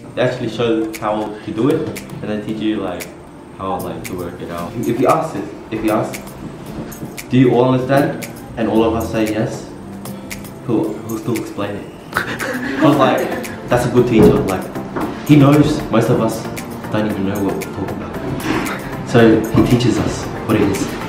they actually show how to do it, and they teach you like how like to work it out. If you ask, do you all understand? And all of us say yes, he'll still explain it. Cause like that's a good teacher. Like he knows most of us don't even know what we're talking about, so he teaches us what it is.